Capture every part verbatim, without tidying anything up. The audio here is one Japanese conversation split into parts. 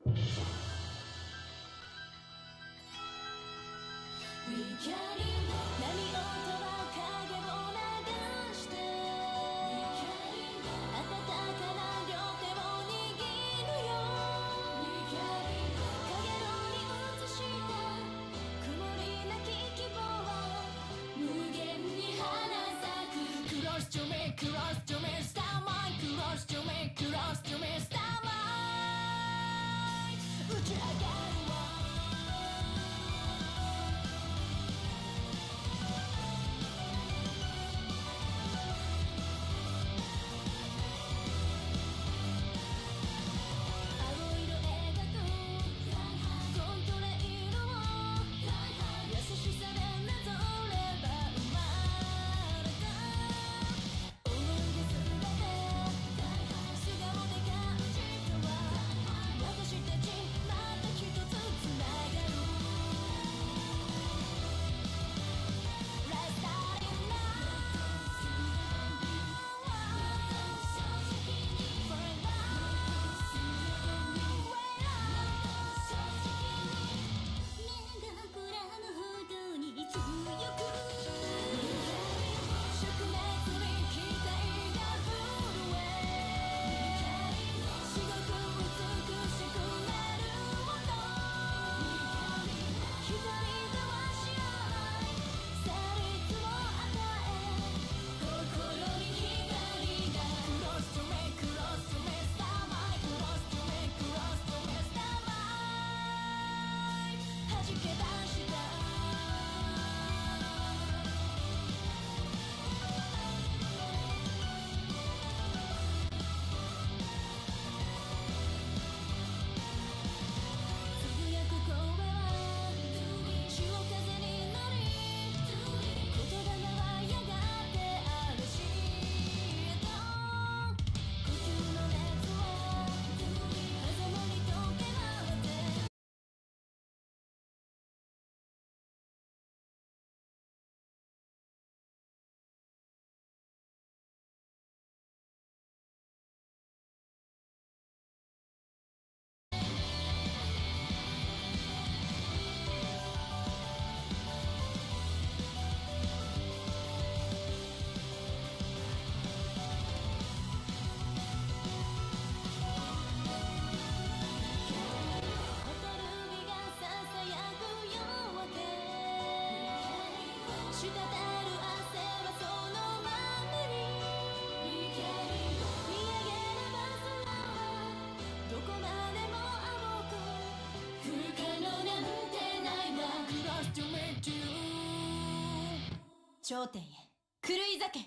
頂点へ狂い酒。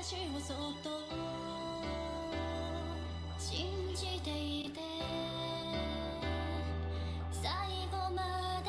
私をそっと信じていて最後まで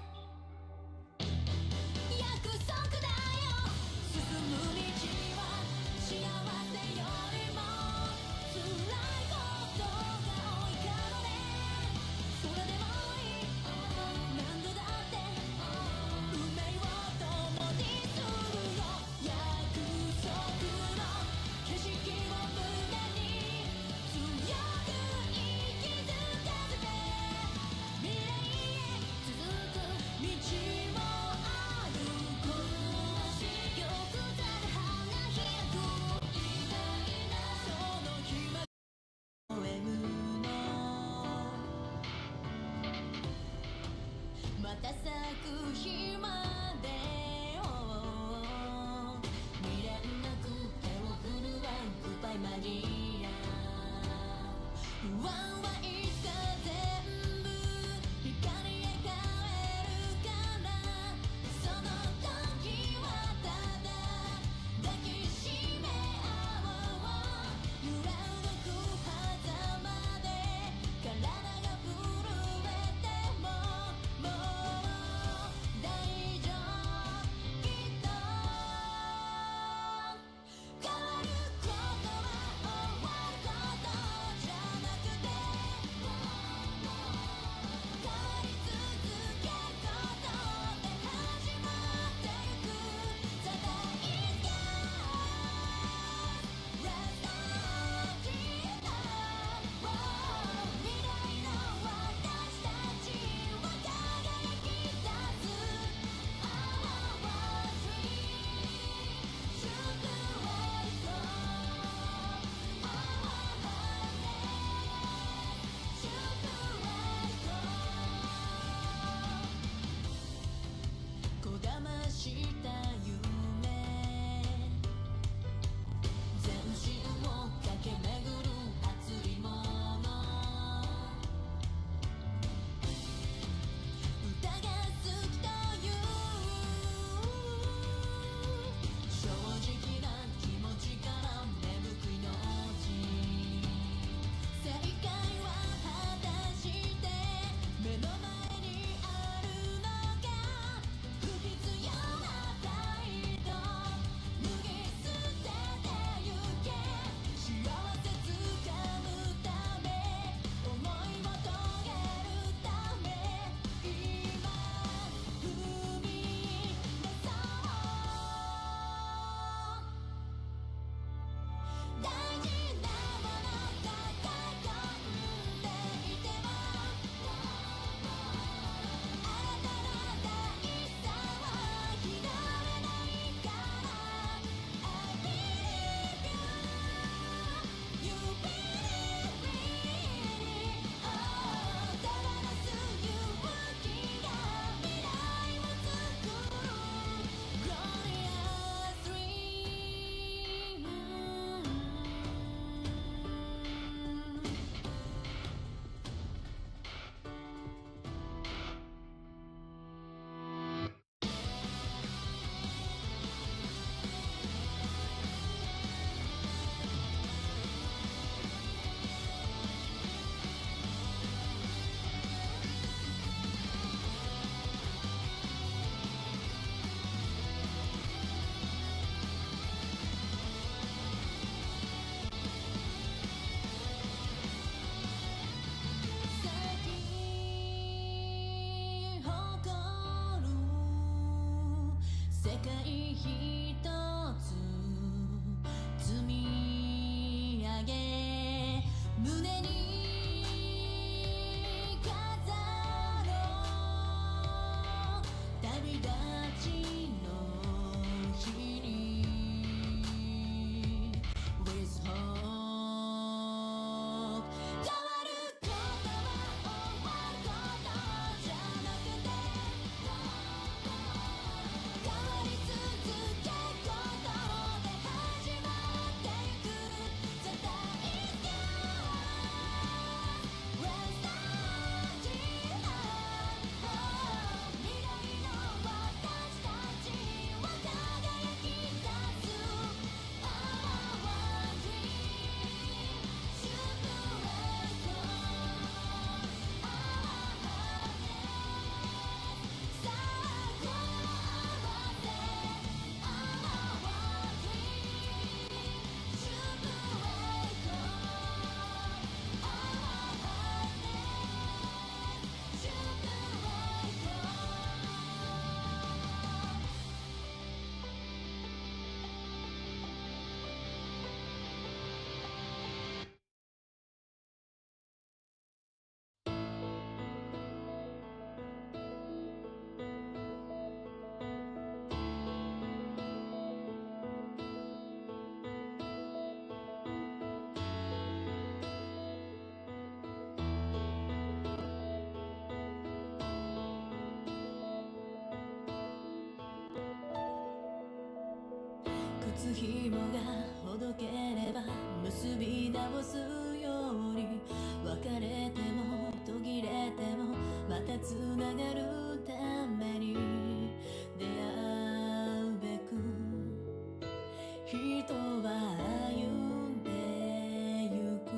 約束だよ進む道は幸せよりも辛いことが多いからねそれでもいい何度だって運命を共にするよ約束の景色を胸に強く息づかせて未来へ続く道もあるこの玉座で花開くみたいなその日まで微笑むのまた咲く日まで未練なく手を振るわグッバイマリア不安はいつか全部光へ変えるからその時はただ抱きしめ合おう揺ら動く狭間で体が震えてももう大丈夫きっと変わることはつ紐がほどければ結び直すより別れても途切れてもまたつながるために出会うべく人は歩んでゆく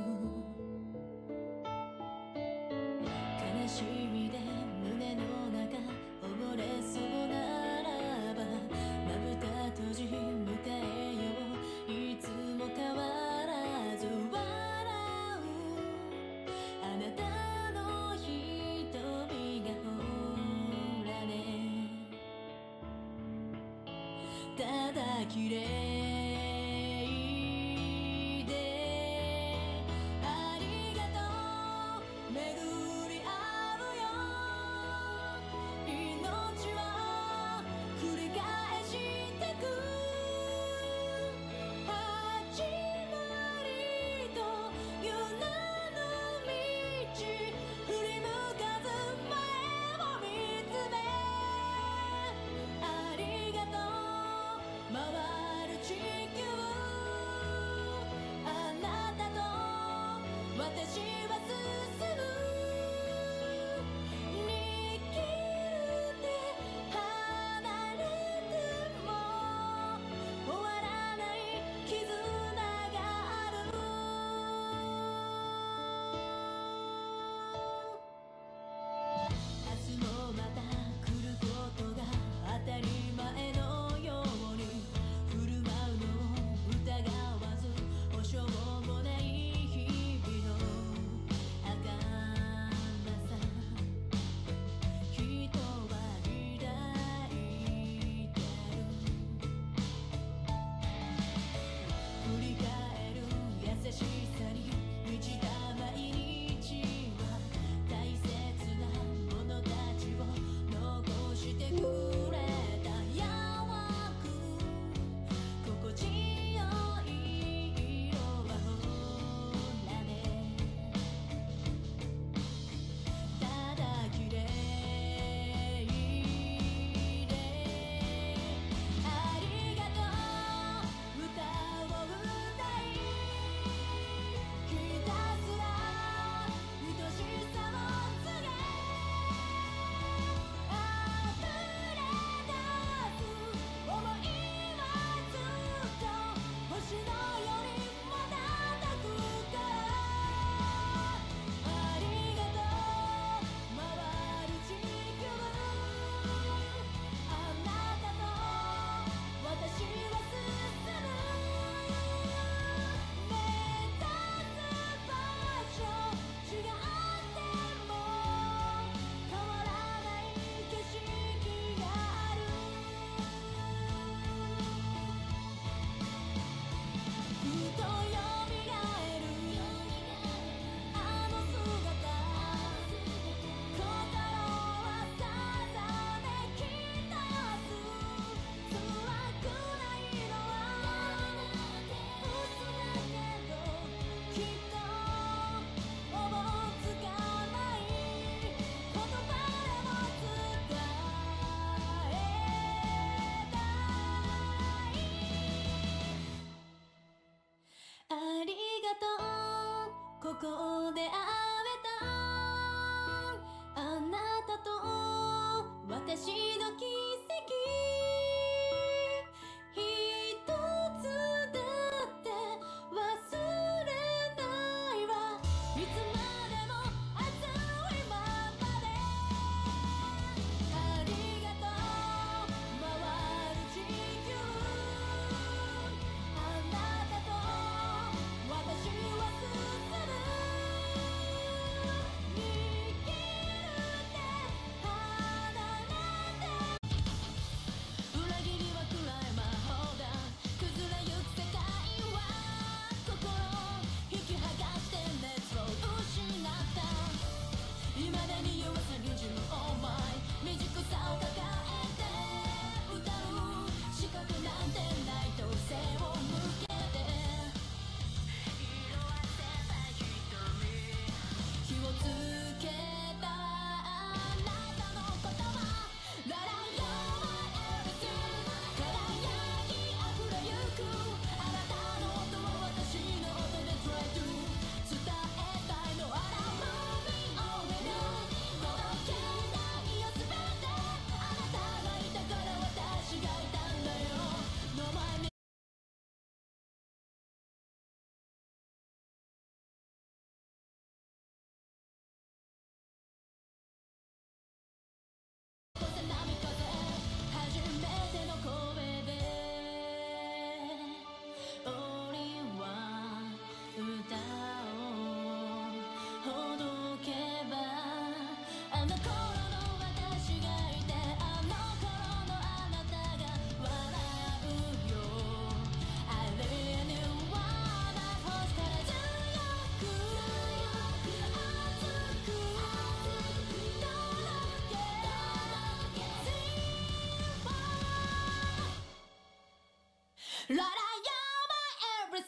悲しみで胸の中溺れそうならばまぶた閉じ迎えよういつも変わらず笑うあなたの瞳がほらねただ綺麗回る地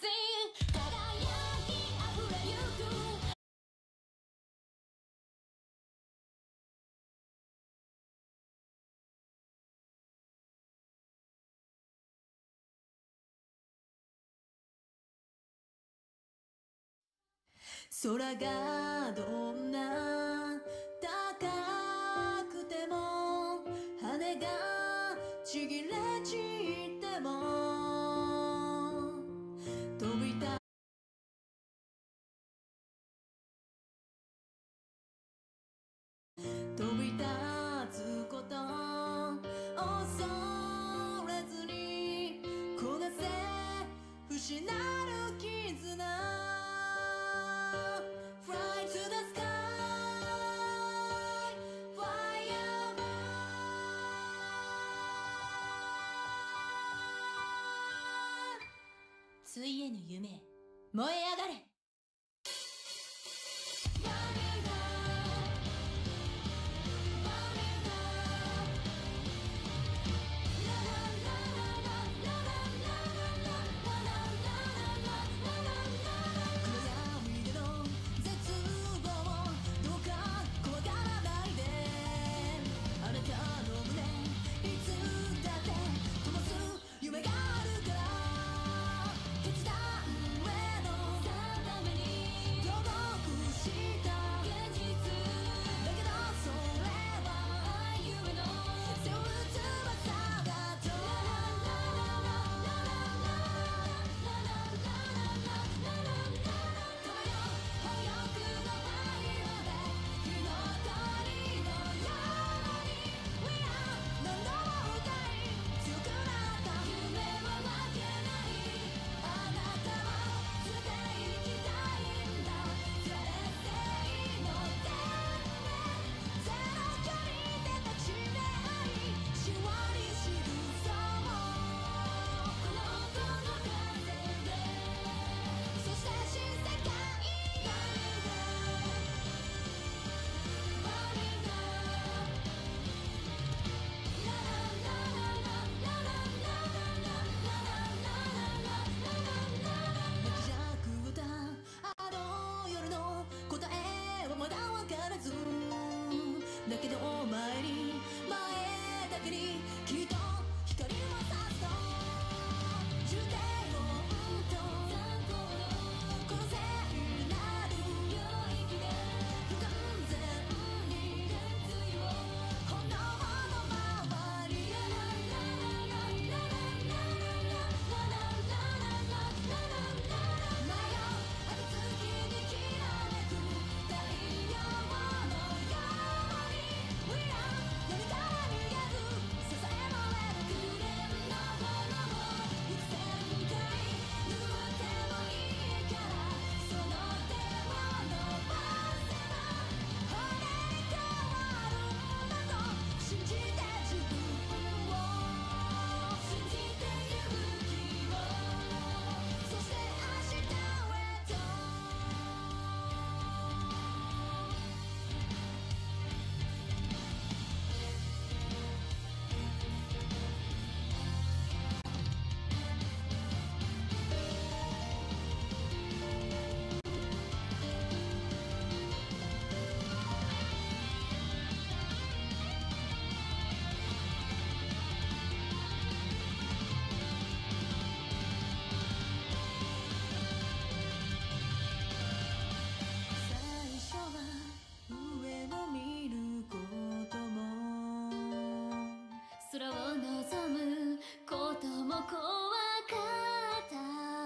輝きあふれゆく空がどんな高くても羽がちぎれ散っても飛び立飛び立つこと恐れずに焦がせ失る絆ついえぬ夢燃え上がれだけど前に前だけにきっと光は差すと重低音と残光のこの聖なる領域で不完全に熱意を炎の周り前よあと月にきらめく太陽のように何から逃げる支えられる紅の炎を幾千回拭ってもいいからその手を伸ばせば骨に変わるんだと信じて自分を信じて勇気をそして明日へと最初は上を見ることも空を望むことも怖かった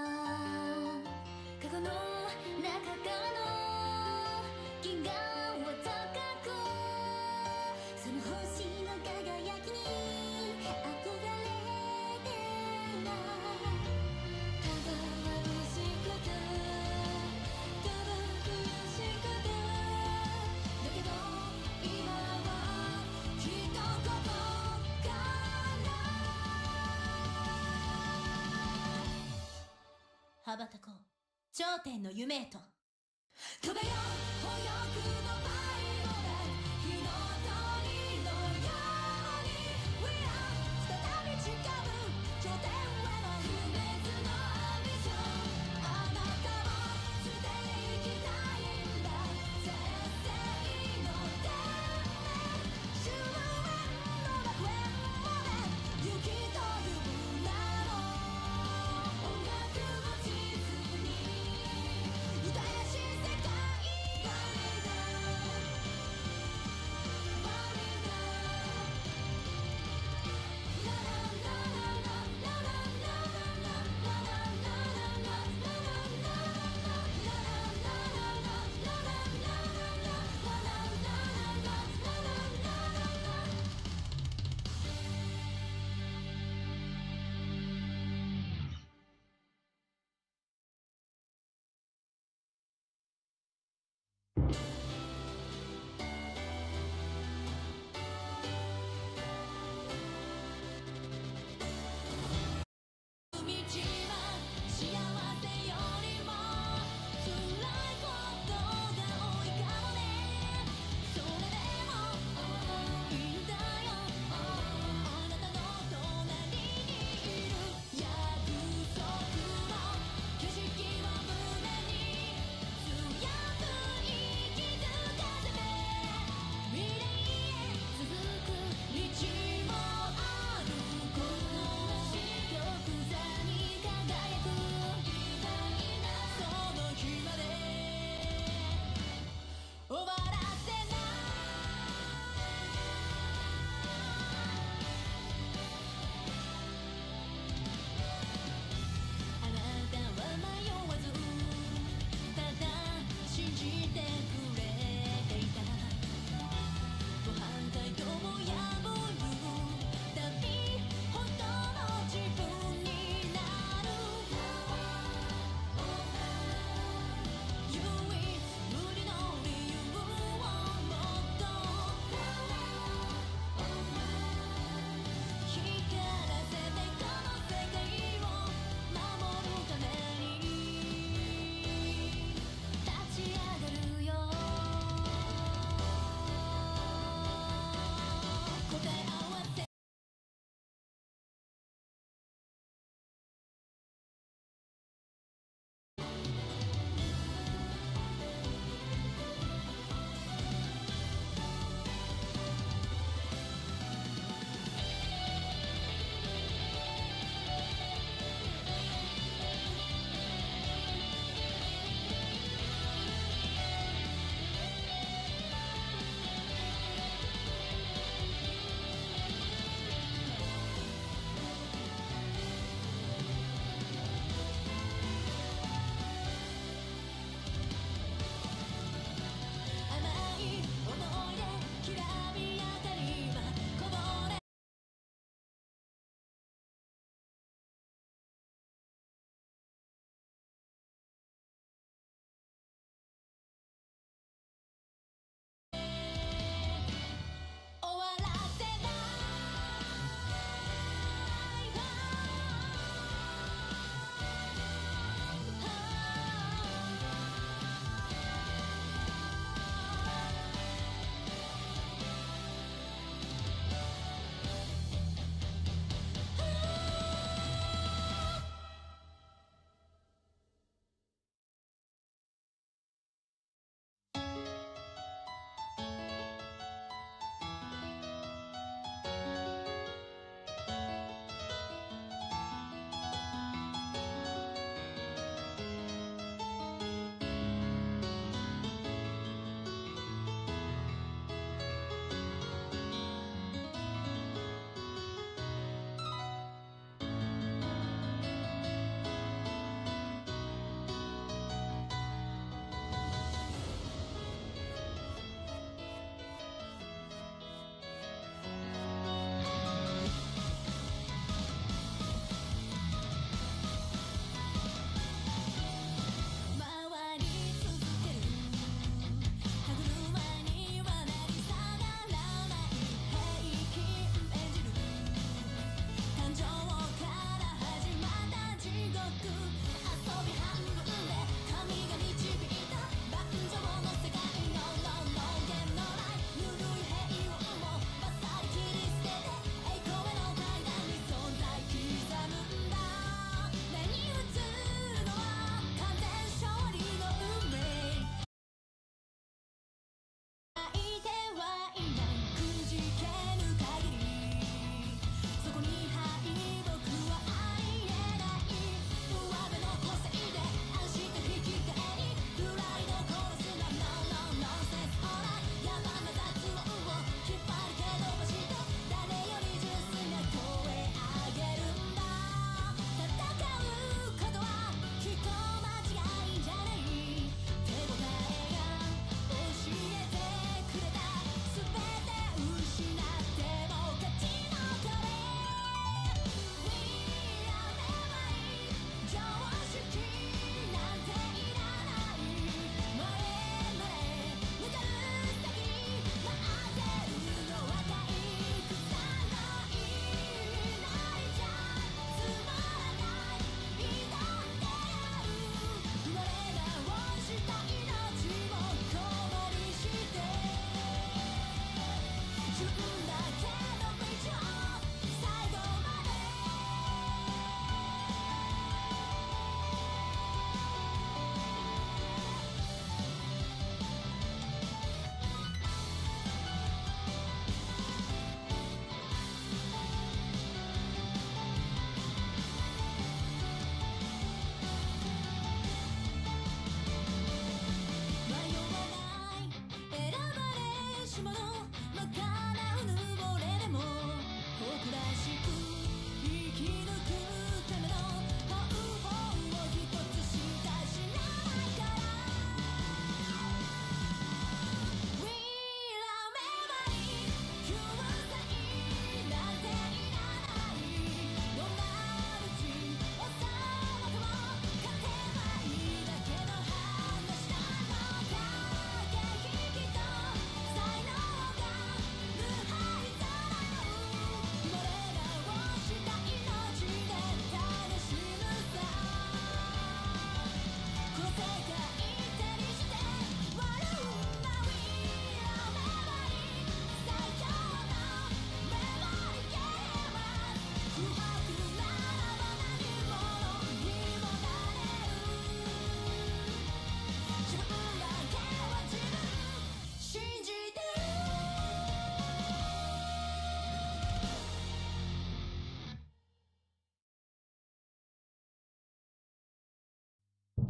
カゴの中からの銀河は高くその星の輝きに憧れてはただ眩しくてただ悔しくてだけど今はきっとここから羽ばたこう頂点の夢へと飛べよ保翼のパイロで火の鳥のように We are 再び誓う頂点への不滅のアンビション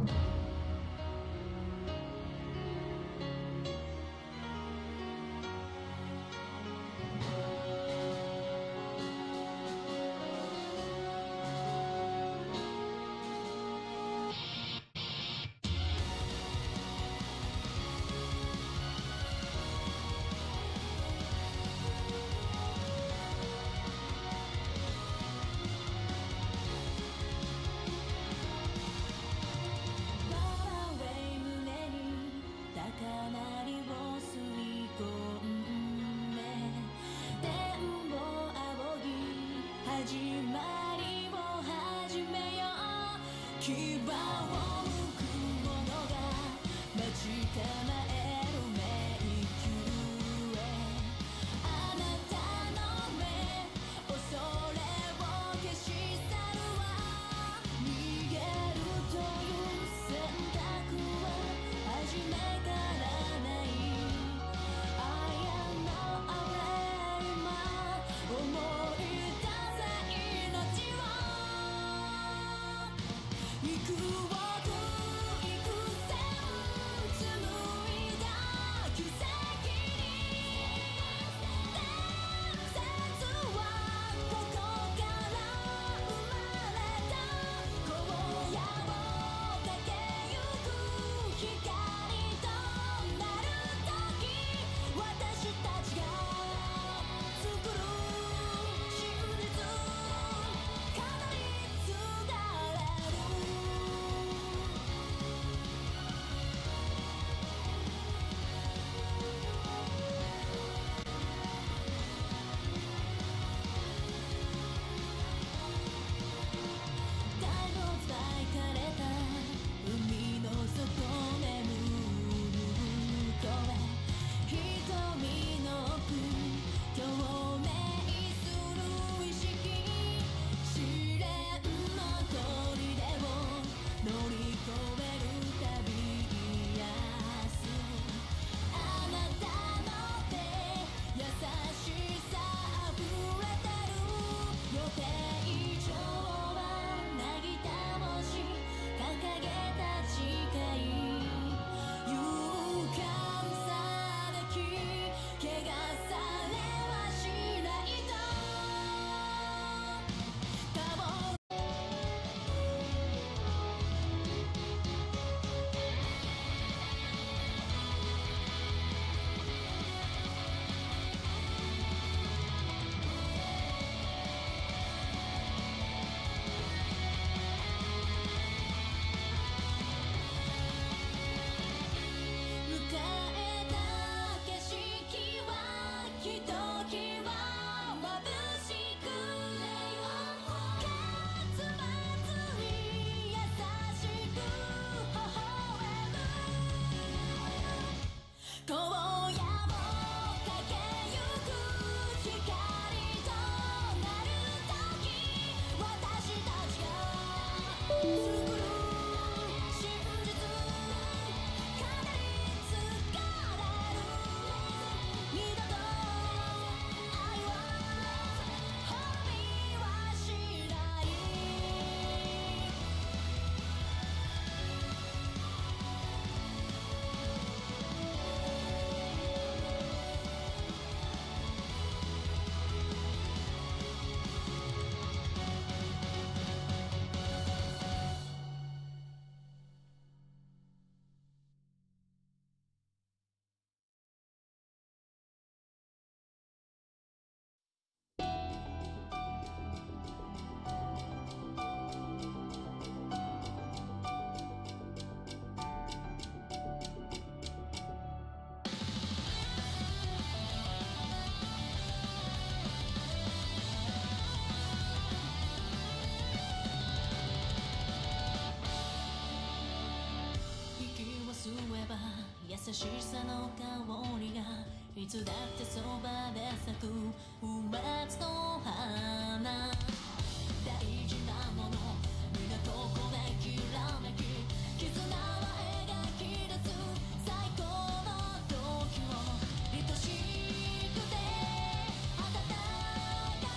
優しさの香りがいつだってそばで咲く梅津の花、大事なもの皆ここできらめき、絆は描き出す最高の時を、愛しくて温か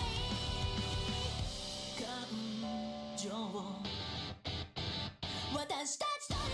い感情を私たちと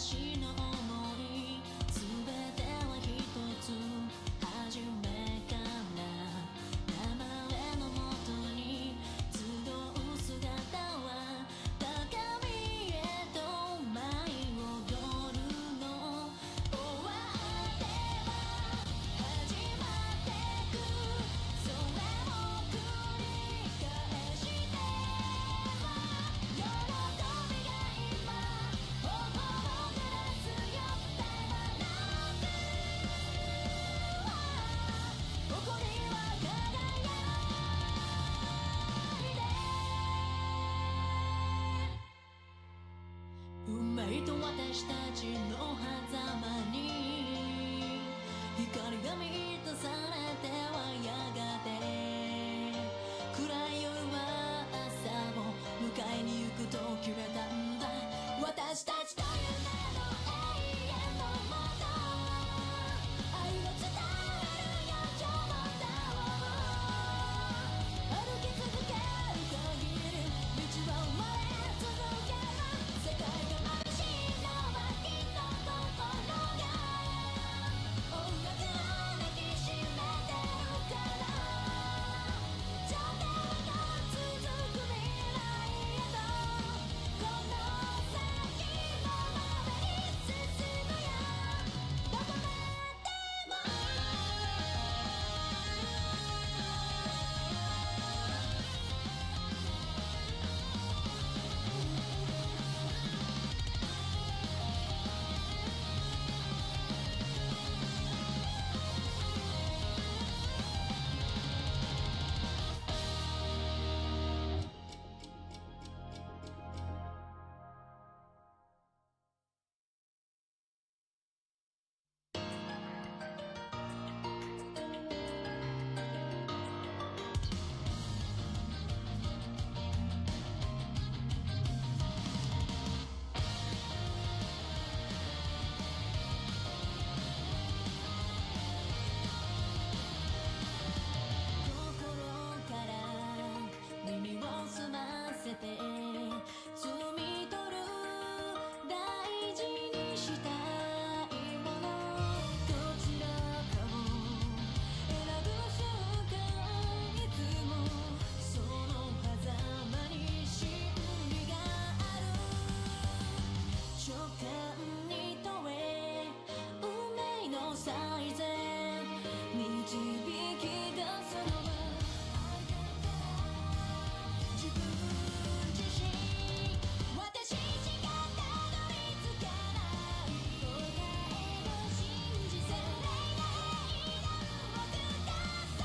私の想い全ては一つ初めから名前のもとに集う姿は高みへと舞い踊るの終わっては始まってくそれを繰り返しては喜びが今頬を濡らすよ手放すは誇りは輝いて運命と私たちの狭間に光が満たされてはやがて暗い夜は朝を迎えに行くと決めたんだ私たちと夢の永遠のもと愛を伝えるよ今日もだ歩き続ける限り道は生まれ続ける世界が眩しいのはきっと心が音楽を抱きしめてるから頂点が続く未来へとこの先のままに進むよどこまでも心から耳を澄ませて摘み取る大事にしたいものどちらかを選ぶ瞬間いつもその狭間に真理がある直感に問え運命の最善導き出すのは自分自身私しかたどり着かない答えを信じて願いが動くだ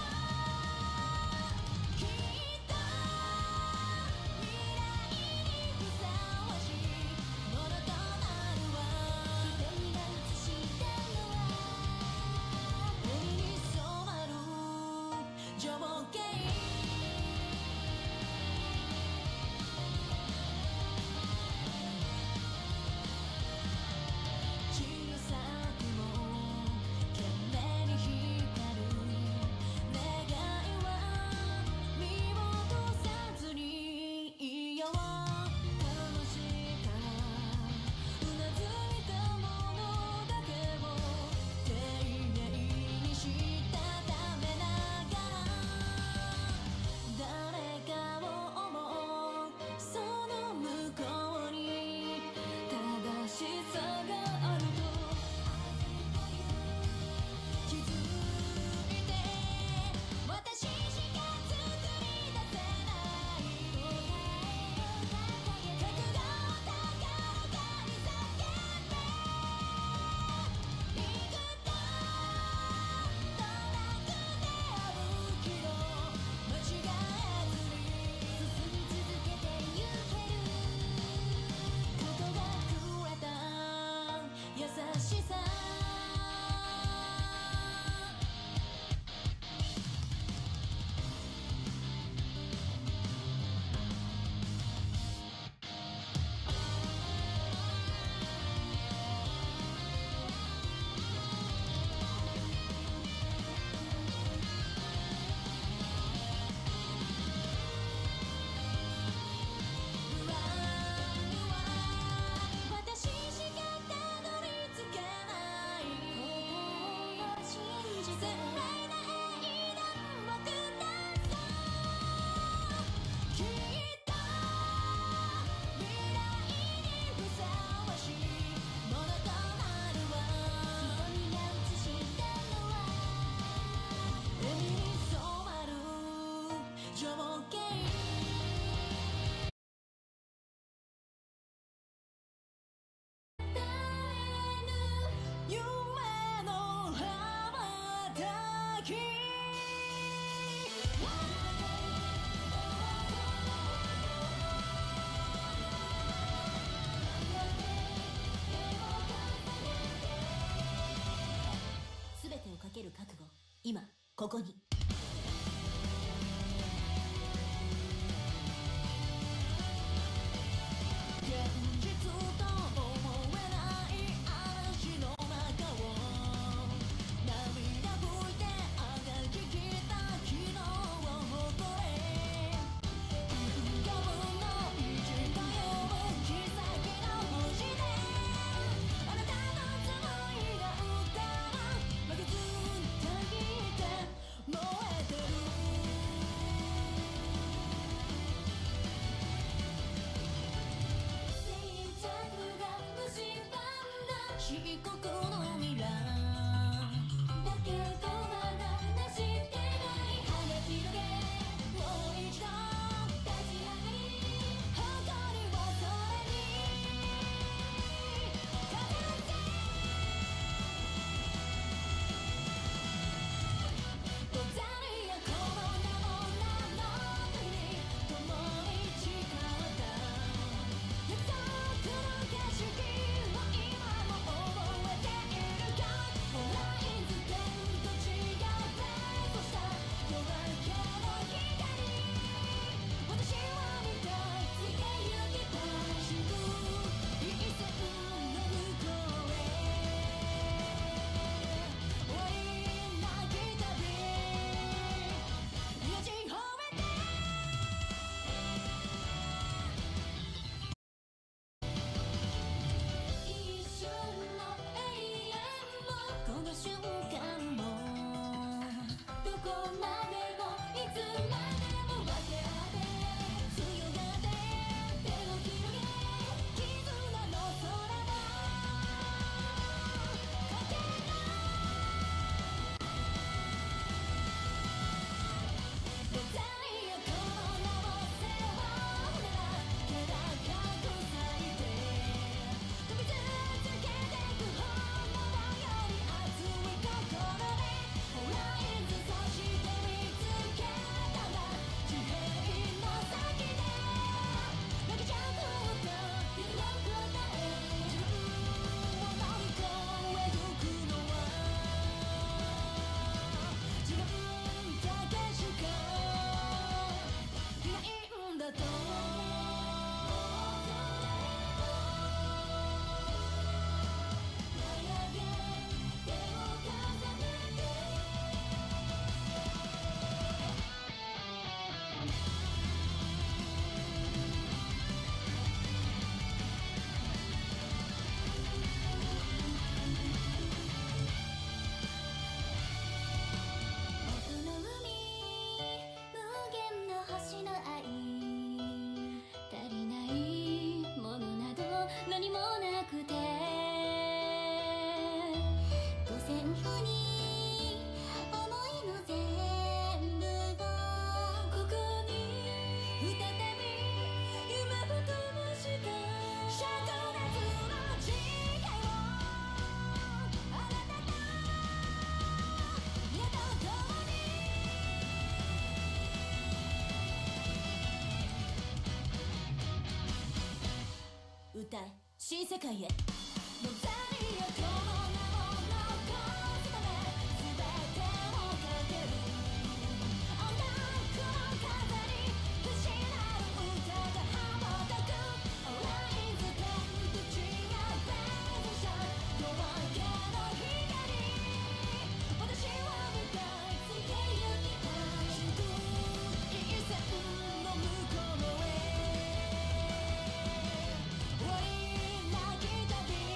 そうきっと未来にふさわしいものとなるわ瞳が映したのは海に染まる情景小さくも懸命に光る願いは見落とさずにいよう魂からうなずいたものだけを丁寧にしたためながら誰かを思うその向こうに正しさがあると気づいて私しか作り出せない覚悟を高らかに叫んでいくとどなくて歩きを間違えずに進み続けてゆけることがくれた優しさ不安は私しかたき全てをかける覚悟、今ここに。現実と思えない嵐の中を涙拭いてあがききった昨日を誇れ。キングの意地という奇跡の星であなたの紡いだ歌は負けずにたぎって燃えてる。静寂が蝕んだ漆黒の未来だけどまだなしてない羽広げもう一度立ち上がり誇りを空に飾ってござるよこの名も名の時に共に誓った約束の景色を今も覚えているか。ホライズ点と違うフェイスした夜明けの光私は見たいついて行きたいしく一線の向こうへ終わりなき旅命込めて一瞬の永遠もこの瞬間もどこまでもいつまでも分け合って強がって手を広げ絆の空だかけがござるよこの名を背負うなら気高く咲いて飛び続けてく炎より熱い心でホライズそして見つけたんだ地平の先で負けちゃうこと揺れる答え自分を乗り越えてくのは自分だけしかいないんだと奥の海無限の星の愛足りないものなど何もなくて五線譜に思いの全部をここに再び夢を灯した灼熱の誓いをあなたとやと共に歌え新世界へ。ござるよこの名を残すため全てをかける音楽の飾り失う歌が羽ばたくホライズ点と違うフェーズした夜明けの光私は見たいついて行きたいしく一線の向こうへ終わりなき旅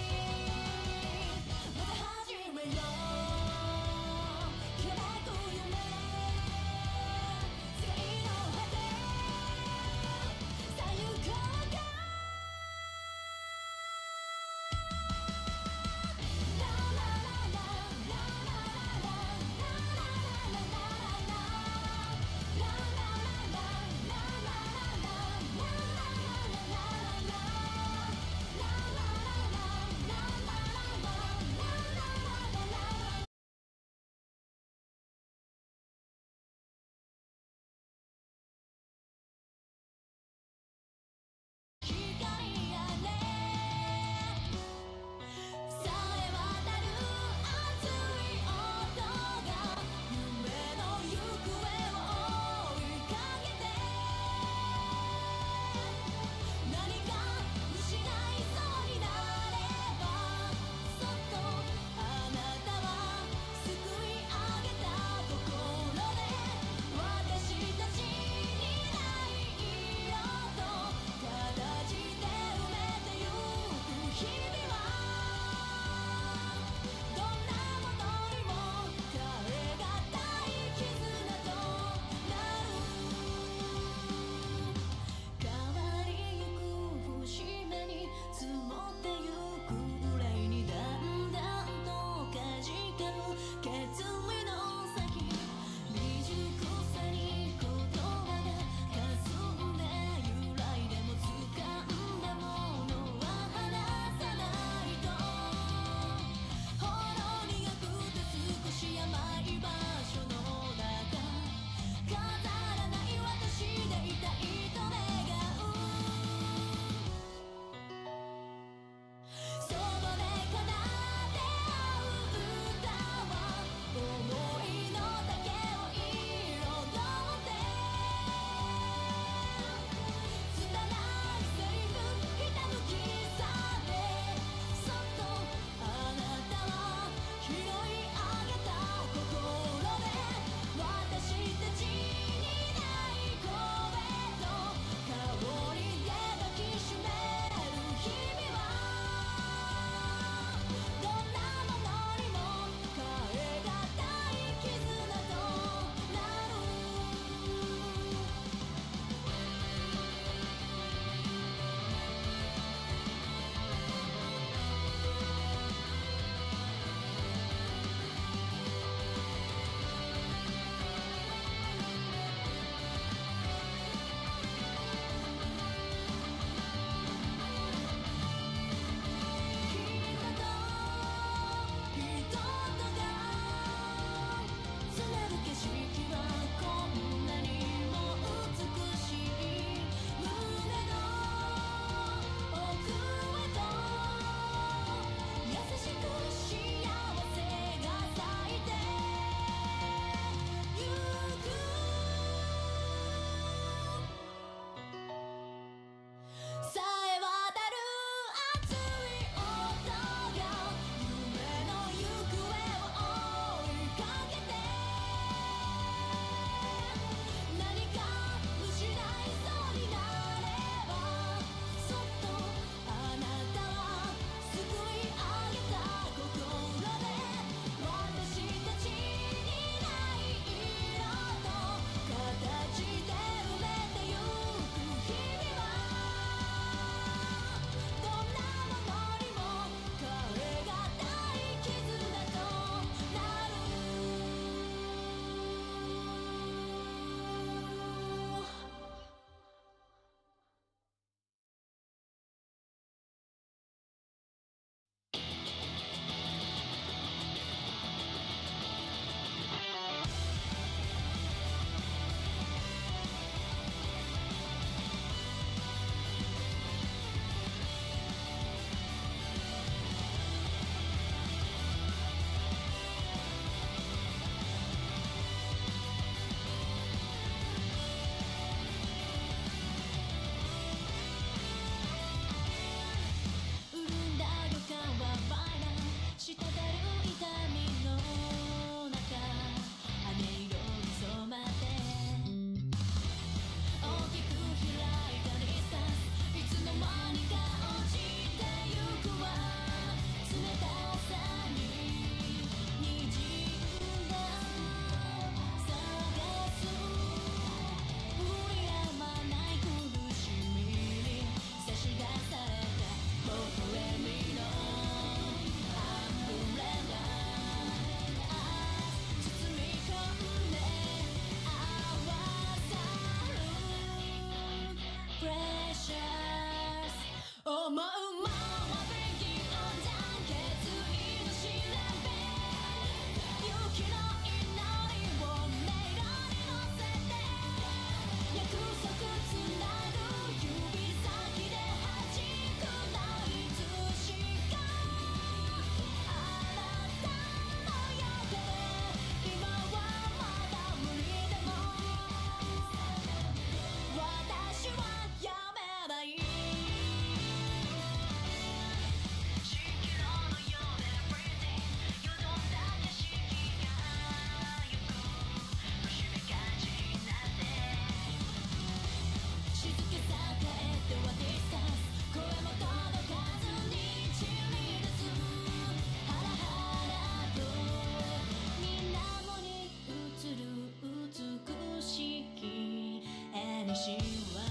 心は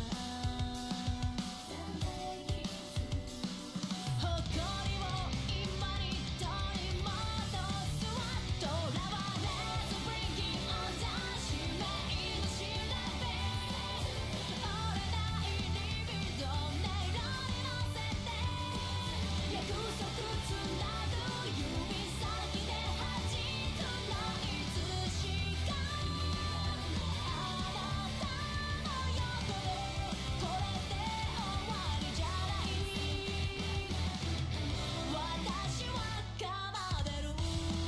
誇りを今に取り戻すわ囚われず Bringing on down 使命の調べ折れないリビド音色に乗せて約束つなぐ指先で弾くのいつしかあなたの横でこれで終わりじゃない私は奏でる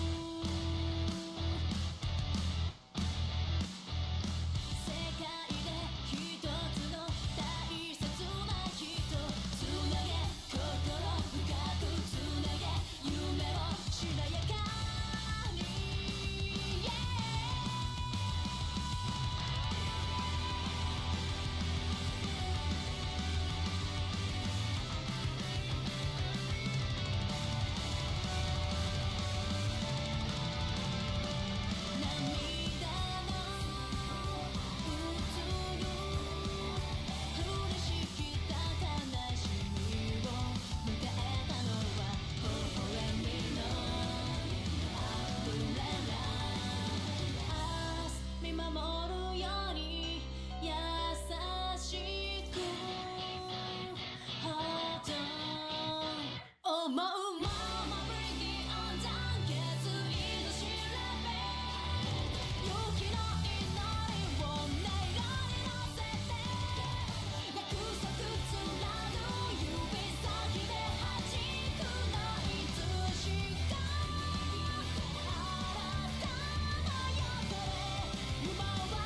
世界で一つの大切な人つなげ心深くつなげ夢をしなやかに Yeah 涙の映る降りしきった悲しみを迎えたのは微笑みのアンブレラ明日見守るように優しく Hold on 思うまま Bringing on down 決意の調べ勇気の祈りを音色に乗せて約束つなぐ指先で弾くのいつしかあなたの横で奪わ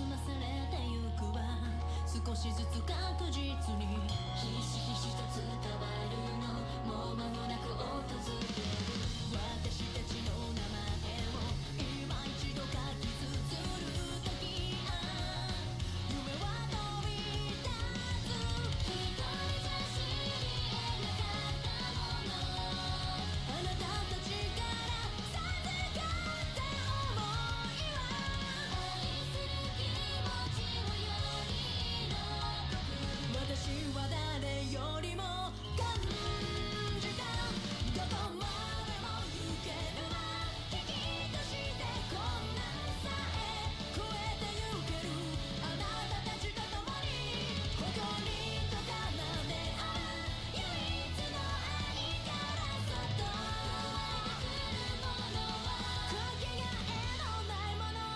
まされてゆくわ少しずつ確実にひしひしと伝わるのもう間もなく訪れる私たちの名前を今一度書き綴るときあ夢は飛び立つ一人じゃ知り得なかったものあなたたちから授かった想いは愛する気持ちをよりの私は誰よりも感じたどこまでも行けるわ危機として困難さえ超えてゆけるあなたたちと共に誇りと奏で合う唯一の愛からそっと湧いてくるものはかけがえのないもの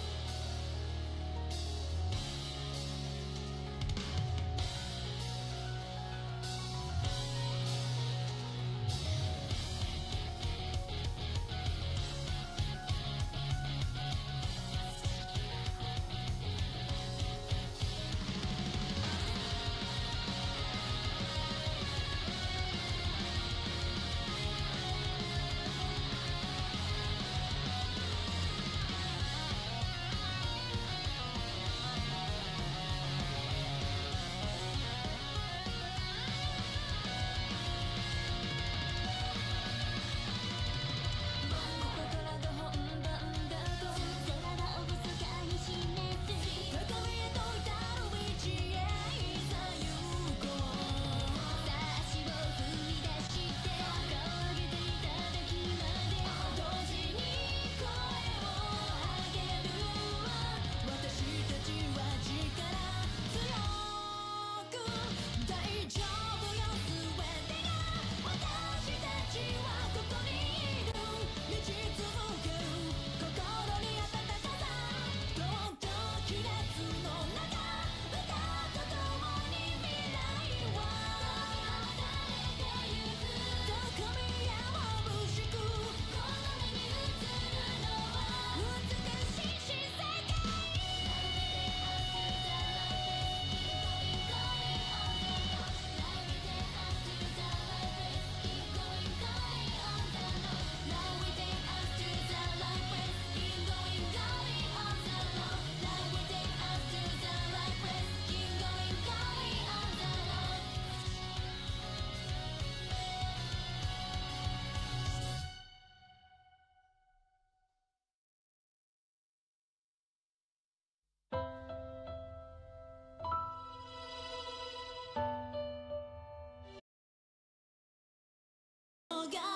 広がる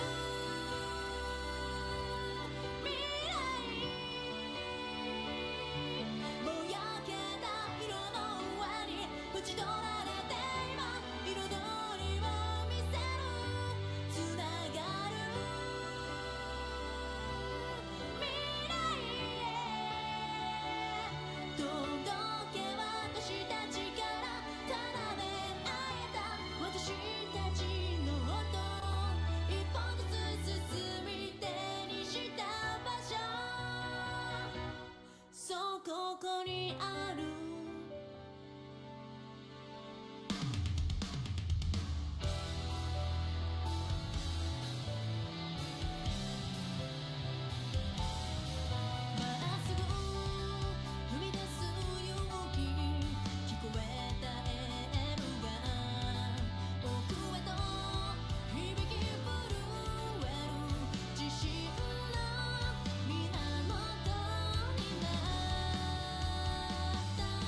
未来ぼやけた色の上に縁取られて今彩りを見せるつながる未来へ届け私たちから奏で合えた私たちの音一歩ずつ進み手にした場所そうここにあるまっすぐ踏み出す勇気聞こえたエールが奥へと響き震える自信の源になった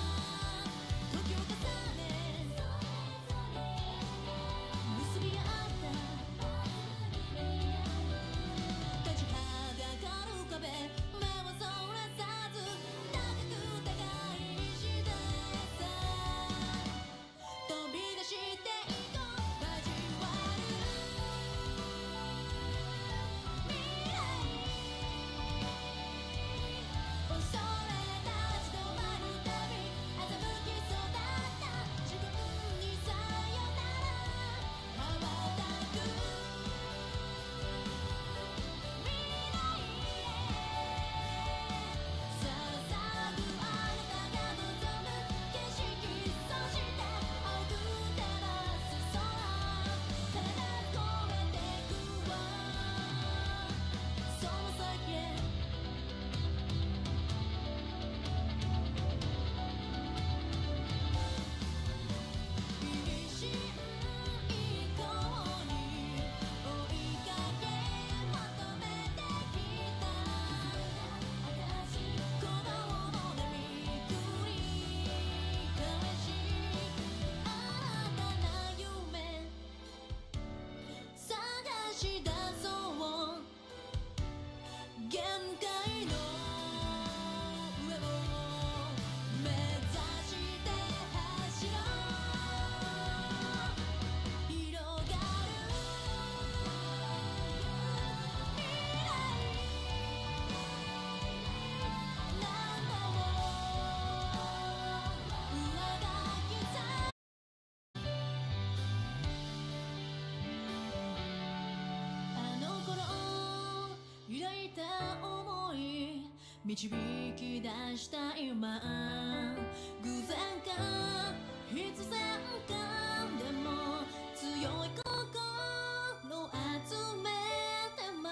導き出した今、偶然か必然かでも強い心集めてま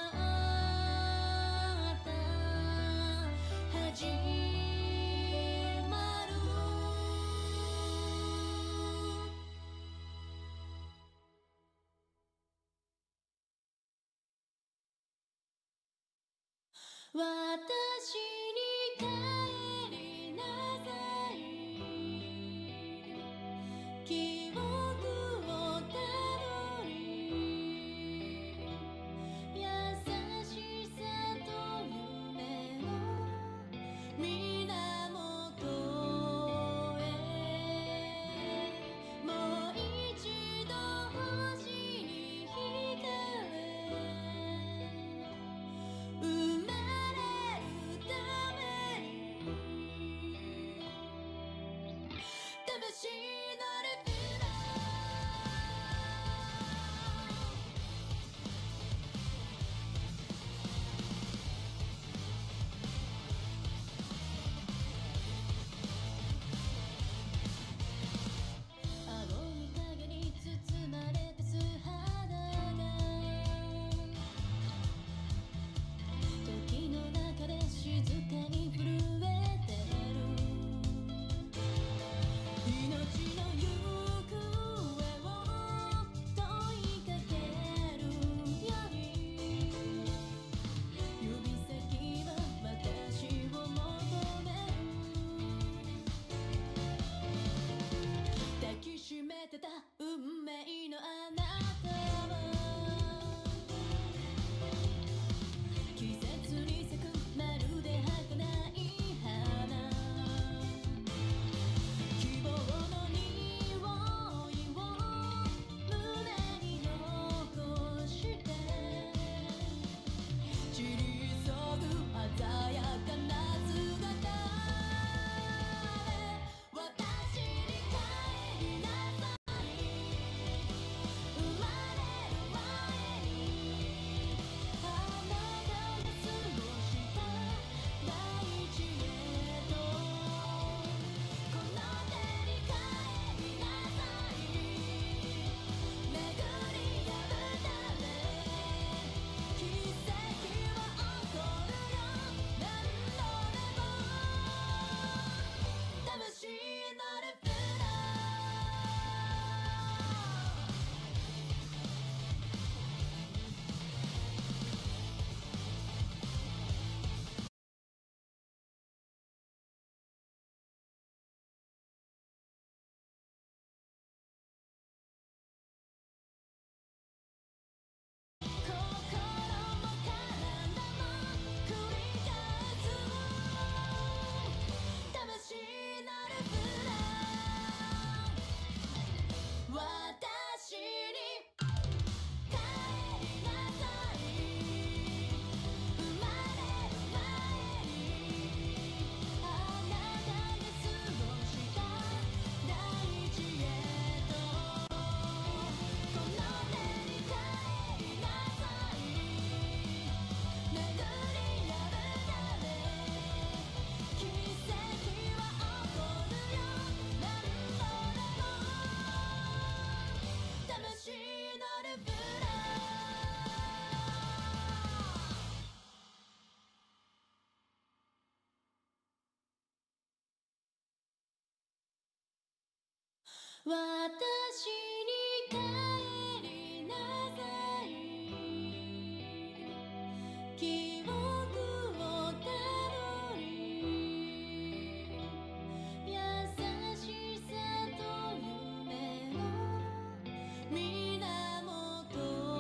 た始まる。私に帰りなさい、記憶をたどり、優しさと夢の源へ。もう一度星に惹かれ、生まれるために魂のレベル。青い影に包まれた素肌が時の中で静かに震えてる。命の行方を問いかけるより、指先は私を求める。抱きしめてた運命のあなたは季節に咲くまるで儚い花、希望の匂いを胸に残して散り急ぐ鮮やかな姿へ。私に帰りなさい、生まれる前にあなたが過ごした大地へと。この手に帰りなさい、巡り合うため奇跡は起こるよ。何度でも魂のレベル。心も体も繰り返す魂のレベル。私に帰りなさい、生まれる前にあなたが過ごした大地へと。この手に帰りなさい、巡り合うため奇跡は起こるよ。何度でも魂のレベル。私に帰りなさい、記憶をたどり、優しさと夢の源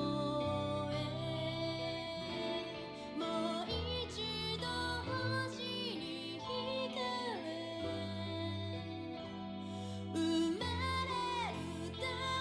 へ。もう一度星に惹かれ、生まれるた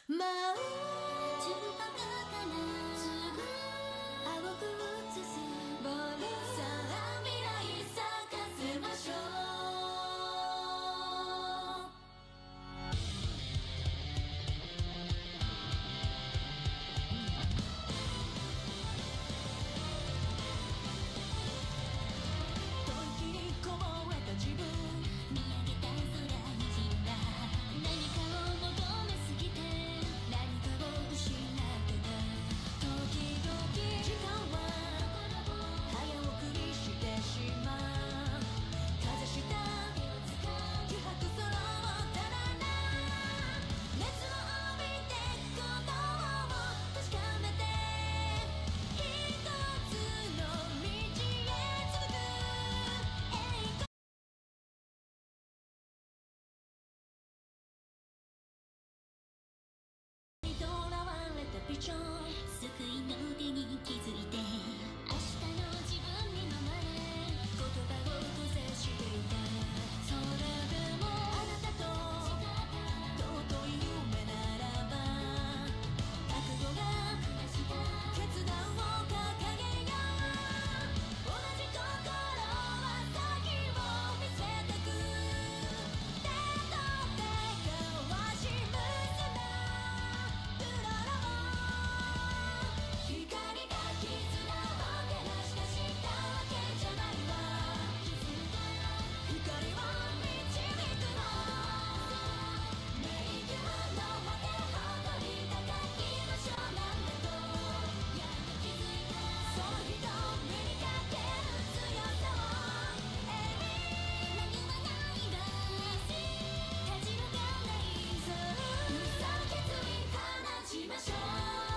舞う純白かなすぐ青く映すボールさあ未来咲かせましょう救いの手に気づいて明日の自分に飲まれ言葉を閉ざしていたそれでもあなたと尊い夢ならば覚悟が決断を掲げよう同じ心は先を見せてく手と手交わし結んだプロロ光が絆を照らし出したわけじゃないわ光を導くの迷宮の果て誇り高き場所なんだとやっと気づいたその瞳にかける強さを何はないわ立ち向かないそうさあ決意放ちましょう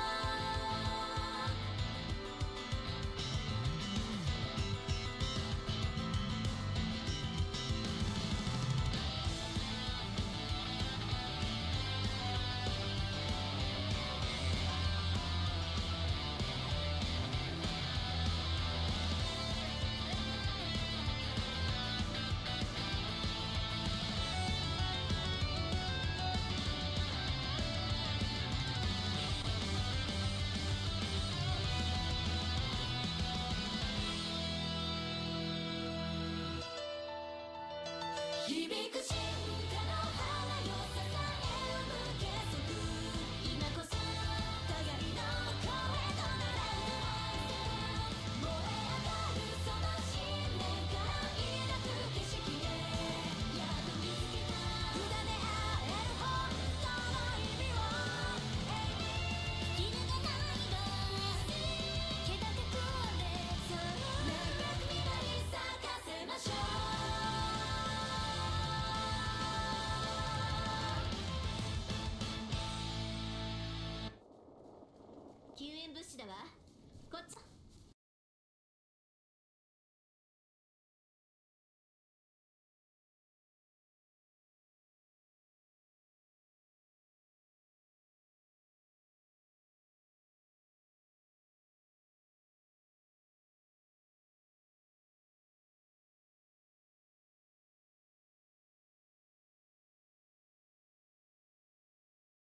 響く進化の花よ支える無計測今こそ互いの声となれ燃え上がるその信念から抱く景色へやっと見つけた委ね合える本当の意味を絹がないわ気高くあれそうなるべく未来咲かせましょう救援物資だわこっち